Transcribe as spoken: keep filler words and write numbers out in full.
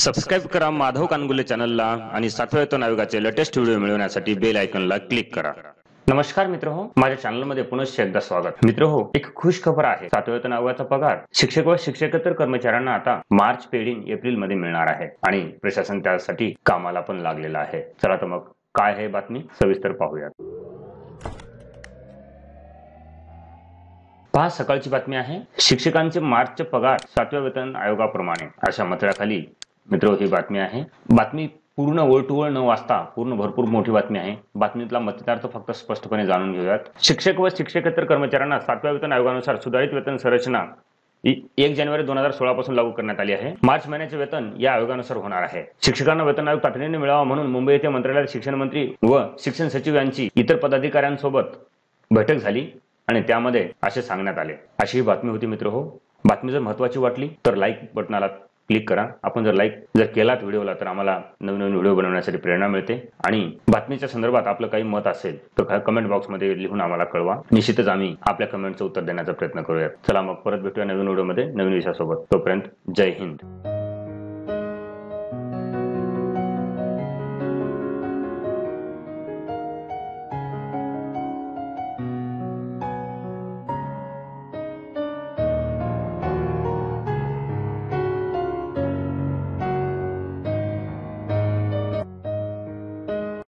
Subscribe करा माधव कानगुले चॅनलला आणि सातव्या वेतन आयोगाचे लेटेस्ट व्हिडिओ मिळवण्यासाठी बेल आयकॉनला क्लिक करा। नमस्कार मित्र हो, माझ्या चॅनलमध्ये पुनश्च एकदा स्वागत। मित्र हो, एक खुश खबर आहे। सातव्या वेतन आयोगाचा पगार शिक्षक व शिक्षकेतर कर्मचाऱ्यांना आता मार्च पेडिंग एप्रिल मध्ये मिळणार आहे आणि प्रशासन त्यासाठी कामाला पण लागलेलं आहे। चला तर मग काय आहे बातमी सविस्तर पाहूयात। पहा, सकाळची बातमी आहे। शिक्षकांचे मार्चचे पगार सातव्या वेतन आयोगाप्रमाणे अशा मतळ्याखाली मित्र ही बातमी आहे। बातमी पूर्ण ओळटूवळ न वाचता पूर्ण भरपूर मोठी बातमी आहे। बातमीतला मतदार्थ फक्त स्पष्टपणे जाणून घेऊयात। शिक्षक व शिक्षकेतर कर्मचाऱ्यांना सातव्या वेतन आयोगानुसार सुधारित वेतन संरचना एक जानेवारी दोन हजार सोळा पासून लागू करण्यात आली आहे। मार्च महिन्याचे वेतन या आयोगानुसार होणार आहे। शिक्षकांना वेतन आयोग तातडीने मिळावा म्हणून मुंबई येथे मंत्रालयात शिक्षण मंत्री व शिक्षण सचिव यांची इतर पदाधिकाऱ्यांसोबत बैठक झाली आणि त्यामध्ये असे सांगण्यात आले। अशी ही बातमी होती मित्र हो। बातमी जर महत्त्वाची वाटली तर लाईक बटनाला क्लिक करा। आपण जर लाईक जर केलात व्हिडिओला तर आम्हाला नवीन नवीन व्हिडिओ बनवण्यासाठी प्रेरणा मिळते आणि बातमीच्या संदर्भात आपलं काही मत असेल तर कमेंट बॉक्समध्ये लिहून आम्हाला कळवा। निश्चितच आम्ही आपल्या कमेंटचं उत्तर देण्याचा प्रयत्न करूयात। चला मग परत भेटूया नवीन व्हिडिओमध्ये नवीन विषयासोबत। तोपर्यंत जय हिंद।